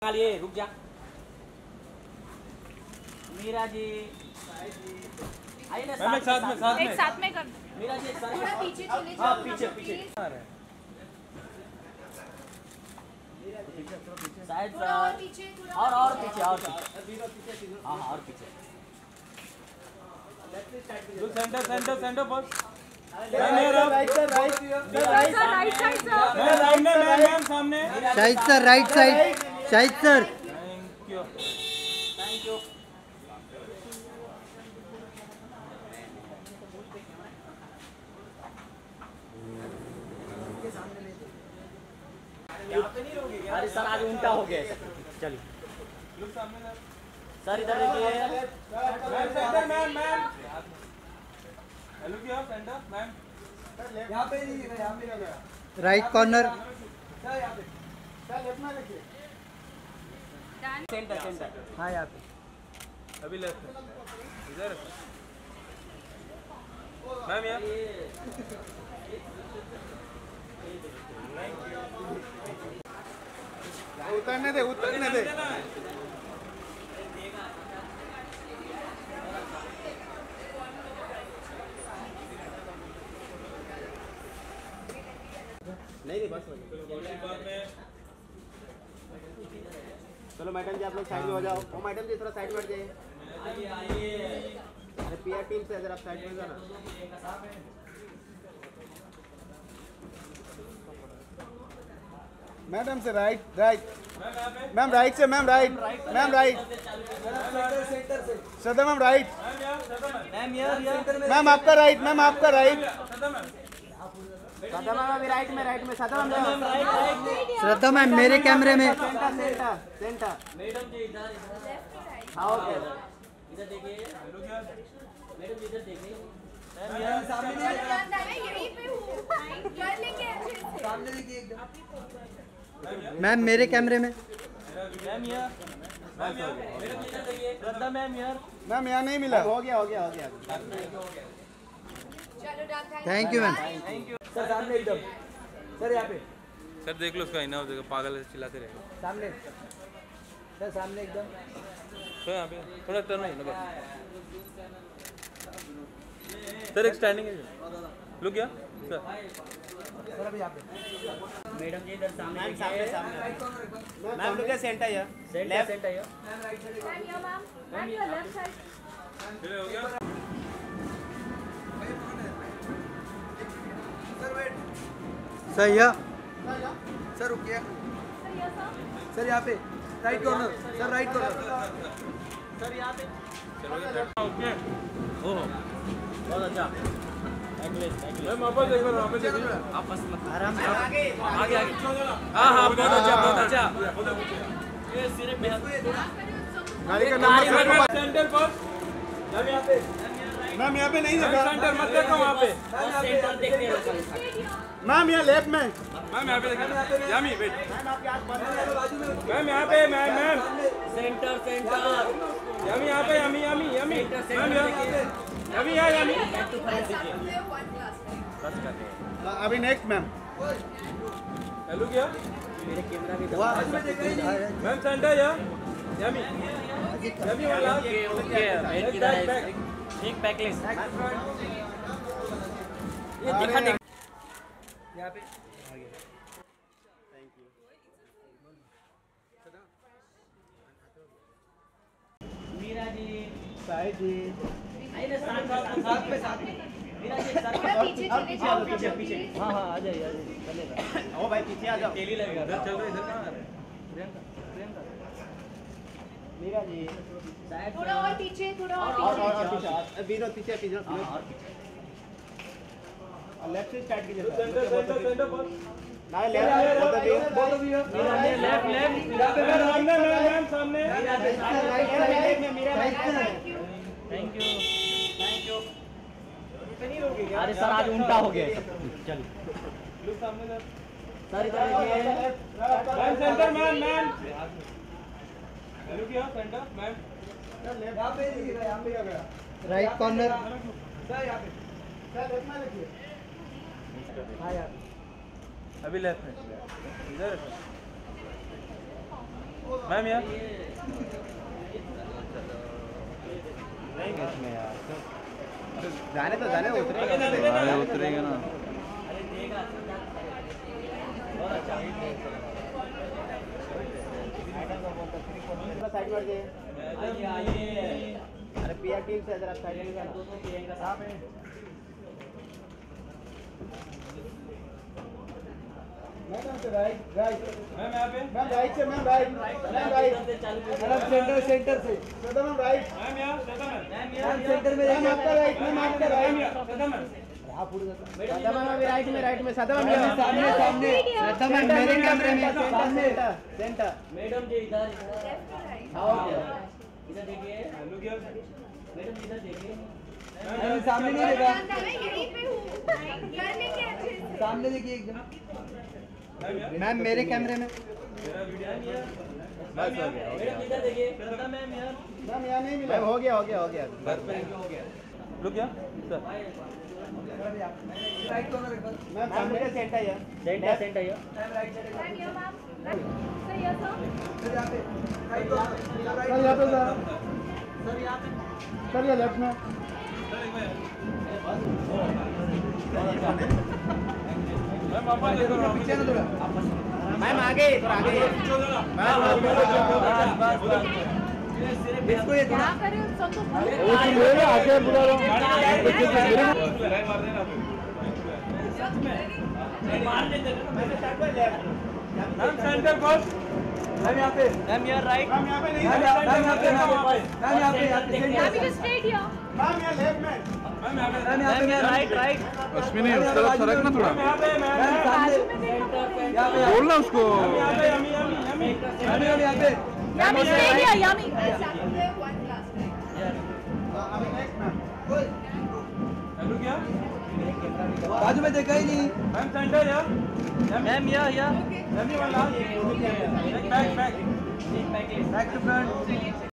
लिए रुक जा मीरा जी आइए ना साथ में कर मीरा जी थोड़ा पीछे चले हाँ जाओ पीछे पीछे शायद थोड़ा और पीछे और पीछे और हाँ और पीछे सेंटर बस राइट साइड सामने Shahid sir right side Shahid sir thank you अरे सर आज उल्टा हो गया चलिए सर इधर देखिए राइट कॉर्नर सेंटर सेंटर हाँ यहाँ पे अभी लेफ्ट इधर मैम यार उतरने दे नहीं बस चलो मैडम जी आप लोग साइड में हो जाओ वो मैडम जी थोड़ा साइड में हट जाइए अरे पीआर टीम से अगर आप साइड में हो जाना मैडम से राइट मैम राइट से ma'am right Sada ma'am right ma'am आपका राइट सदा मैम अभी राइट में सदा मैम श्रद्धा मैम मेरे कैमरे में सेंटर मैडम जी इधर हाँ ओके इधर देखिए मैडम जी इधर देखिए यहीं पे हूँ कर लेंगे अच्छे से सामने देखिए एकदम मैम मेरे कैमरे में मैम यार श्रद्धा मैम यार मैम यहाँ नहीं मिला हो गया चलो done thank you ma'am sir सामने एकदम सर यहाँ पे सर देख लो उसका आईना हो जाएगा पागल ऐसे चिल्लाते रहे सामने सर सामने एकदम तो यहाँ पे थोड़ा टर्न हो ना सर एक स्टैंडिंग है लुक या सर अभी यहाँ पे मैडम जी इधर सामने मैम लुक एट सेंटर या लेफ्ट सेंटर या मैम योर लेफ्ट साइड हो गया सर यहाँ सर रुकिए सर यहाँ पे right corner sir right corner sir यहाँ पे ओके ओह बहुत अच्छा मैम वापस देखो आपस में आराम से आगे हाँ बहुत अच्छा ये सिर्फ गाड़ी का नंबर सेंटर पर मैम यहाँ पे नहीं देखा सेंटर मत देखो वहाँ पे सेंटर देखते रहो मैम यहाँ लेफ्ट में मैम यहाँ पे देखो यामी वेट मैम यहाँ पे मैम सेंटर यामी यहाँ पे यामी मैम यामी अभी नेक्स्ट मैम हेलो क्या मेरे कैमरा भी मैम सेंटर या यामी वाला ओके वेट किधर है एक पैकलिस्ट ये दिखा यहाँ पे मीरा जी साइड जी आइए ना साथ में मीरा जी सर थोड़ा पीछे चले जाओ पीछे हाँ आ जाइए चलेगा ओ भाई पीछे आ जाओ तेली लगेगा चल रहा इधर कहाँ आ रहा है प्रियंका मीरा जी थोड़ा और पीछे और पीछे विनोद पीछे और पीछे लेफ्ट से स्टार्ट कीजिए सेंटर पर ना left both of you left ma'am सामने थैंक यू अरे सर आज उल्टा हो गया चलिए सर इधर देखिए मैम सेंटर मैम हेलो क्या सेंटर मैम यहाँ पे आ गया राइट कॉर्नर सर यहाँ पे सर लेफ्ट में देखिए अभी लेफ्ट में इधर मैम यार जाने तो जाने उतरेगा उतरेगा ना अरे देगा बहुत अच्छा साइड बढ़ गए आइए अरे पीआर टीम से जरा साइड में दोनों प्रियंका साहब हैं मैम राइट राइट मैम यहाँ पे मैम राइट से ma'am right ma'am right madam centre centre से श्वेता मैम राइट मैम यहाँ श्वेता मैम मैम सेंटर में मैम आपका राइट मैम आपका right Shweta ma'am Sada ma'am अभी राइट में सदा मैम यहाँ सामने सामने श्वेता मैम मेरे कैमरे में सामने सेंटर मैडम जी इधर इधर देखिए हेलो क्या मैडम इधर देखिए मैम सामने नहीं देखा मैं यहीं पे हूँ कर लेंगे अच्छे से सामने देखिए एकदम मैम मेरे कैमरे में मेरा वीडियो मैडम इधर देखिए सदा मैम यार मैम यहाँ नहीं मिला हो गया रुक क्या सर राइट कॉर्नर एक बार मैम सामने का सेंटर है सेंटर है मैम राइट साइड मैम ये मैम सर ये सर सर यहाँ पे राइट कॉर्नर सर यहाँ पे सर ये लेफ्ट में मैम आप देखो पीछे ना थोड़ा मैम आगे इसको ये थोड़ा क्या करें सब तो बहुत आगे बुला रहा मैम सेंटर कॉल मैम यहाँ पे मैम यार राइट मैम यहाँ पे नहीं मैम यहाँ पे मैम यहाँ पे यहाँ पे स्ट्रेट या मैम यहाँ पे मैम यहाँ पे राइट अश्विनी उसका सरक ना थोड़ा यहाँ पे मैम मैम सामने यहाँ पे बोल ना उसको मैम यहाँ पे यामी स्ट्रेट या यामी हेलो क्या बाजू में देखा ही नहीं मैम सेंटर यार मैम या मैम ये वाला back back back to front